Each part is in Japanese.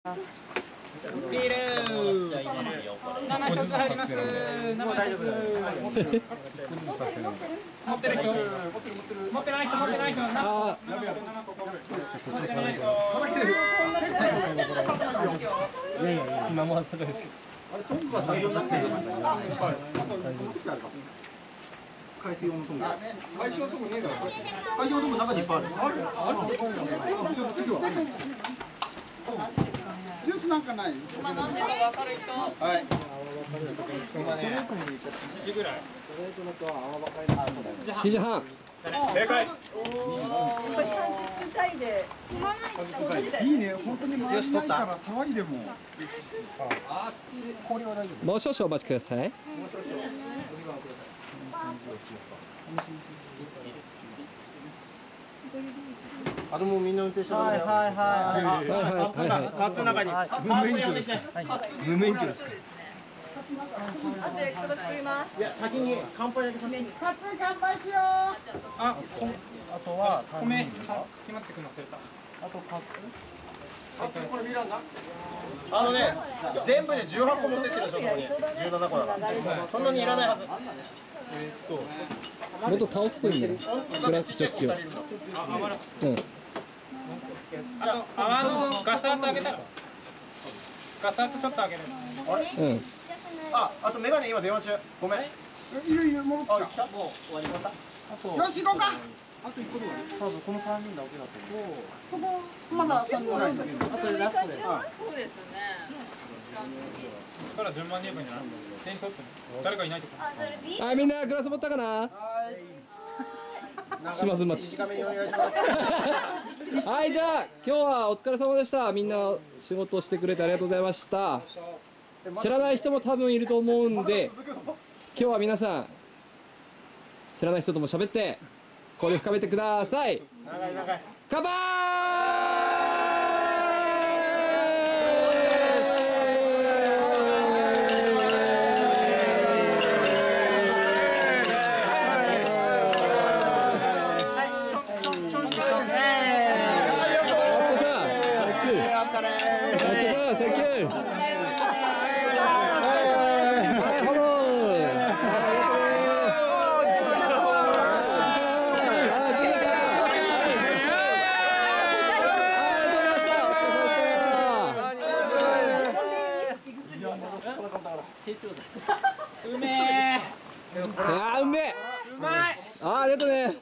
ビール7曲入ります。もう大丈夫だ。持ってる人、持ってない人、持ってない人。ああ。いやいや今もあったかいです。あれトングが大量になってる。海水用のトング。海水用のトングねえから。海水用のトング中にいっぱいある。ジュースなんかない。今飲んでも分かる人。はい。今ね。7時ぐらい。 7時半。 正解。 30分単位で。 いいね、本当に回りないから騒いでも。 もう少々お待ちください。 あともうみんな運転してる。 はいはいはい。 カツの中に。無免許ですか。無免許ですか。 あと焼きそば作ります。 いや先に乾杯だけさせて。 カツ乾杯しよう。 あとは米決まってくの忘れた。 あとカツ。 これミランダ。ね全部で18個持ってってるでしょここに。17個だから。そんなにいらないはず。 もっと倒すといいんだよ。クラッチジョッキを。うん。 あと泡のガス圧上げたら。ガス圧ちょっと上げる。 うん。 あとメガネ今電話中。ごめん。 いるいる、戻ってきた。 もう終わりました。 よし、行こうか。 あと1個で終わり。多分この3人だけだと思う。 そこ、まだ3人ないんだけど。 あとでラストで。 そうですね。 から順番に言えばいいんじゃない？点取って誰かいないとか。 はい、みんなグラス持ったかな。島津町。 短めにお願いします。 はい、じゃあ今日はお疲れ様でした。みんな仕事してくれてありがとうございました。知らない人も多分いると思うんで、今日は皆さん知らない人とも喋って交流深めてください。 長い長い。 乾杯。 うめえ。 あーうめえ。 うまい。 ありがとうね。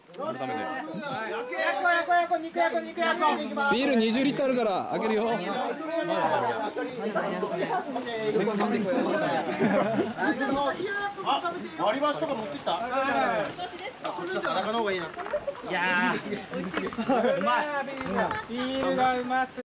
ビール20リットルあるから開けるよ。 割り箸とか持ってきた？こっち田中の方がいいな。いやーうまい。ビールがうます。